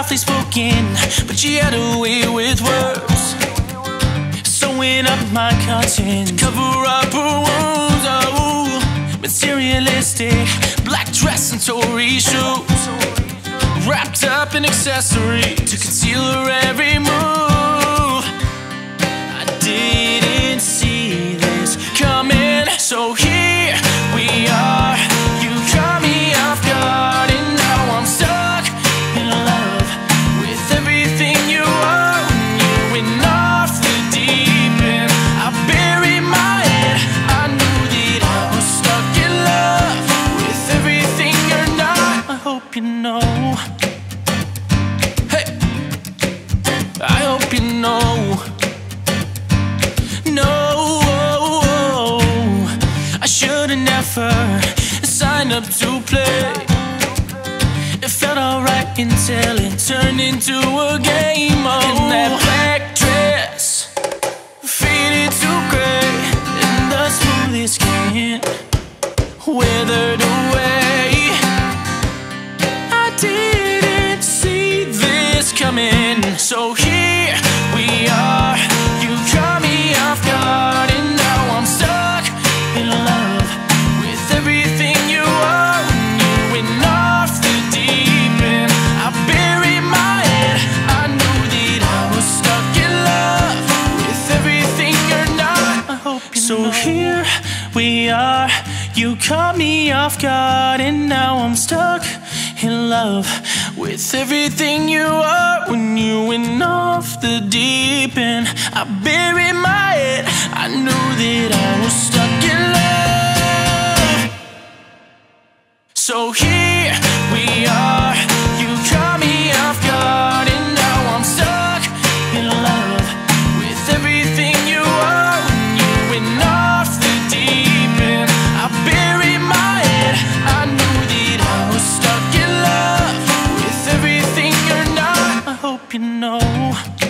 softly spoken, but she had a way with words. Sewing up my conscience, cover up her wounds. Oh, materialistic, black dress and Tory shoes, wrapped up in accessories to conceal her every move. I didn't see this coming, so here we are. You caught me off guard, and now I'm stuck in love with everything you are. You went off the deep end, I buried my head. I knew that I was stuck in love with everything you're not. I hope you know. Hey, I hope you know. No, I should've never signed up to play. It felt alright until it turned into a game. Oh, and that black dress faded to gray, and the smoothest skin withered away. I didn't see this coming, so here we are. You caught me off guard, and now I'm stuck in love with everything you are. You went off the deep end, I buried my head. I knew that I was stuck in love with everything you're not. I hope you know. So here we are. You caught me off guard, and now I'm stuck in love with everything you are. When you went off the deep end, I buried my head. I knew that I was stuck in love. So here we are. You caught me off guard, and now I'm stuck in love with everything you are. When you went off the deep end, I buried my head. I knew that I was stuck in love with everything you're not. I hope you know.